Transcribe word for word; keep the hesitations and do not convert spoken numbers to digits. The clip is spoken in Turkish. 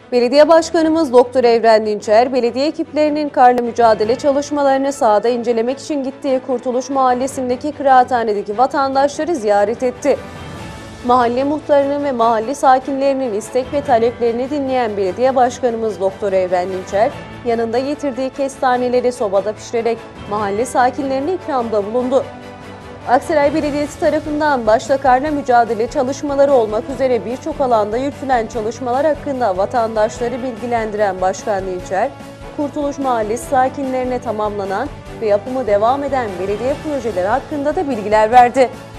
Belediye Başkanımız Doktor Evren Dinçer, belediye ekiplerinin karla mücadele çalışmalarını sahada incelemek için gittiği Kurtuluş Mahallesi'ndeki kıraathanedeki vatandaşları ziyaret etti. Mahalle muhtarının ve mahalle sakinlerinin istek ve taleplerini dinleyen Belediye Başkanımız Doktor Evren Dinçer, yanında getirdiği kestaneleri sobada pişirerek mahalle sakinlerine ikramda bulundu. Aksaray Belediyesi tarafından başta karla mücadele çalışmaları olmak üzere birçok alanda yürütülen çalışmalar hakkında vatandaşları bilgilendiren Başkan Dinçer, Kurtuluş Mahallesi sakinlerine tamamlanan ve yapımı devam eden belediye projeleri hakkında da bilgiler verdi.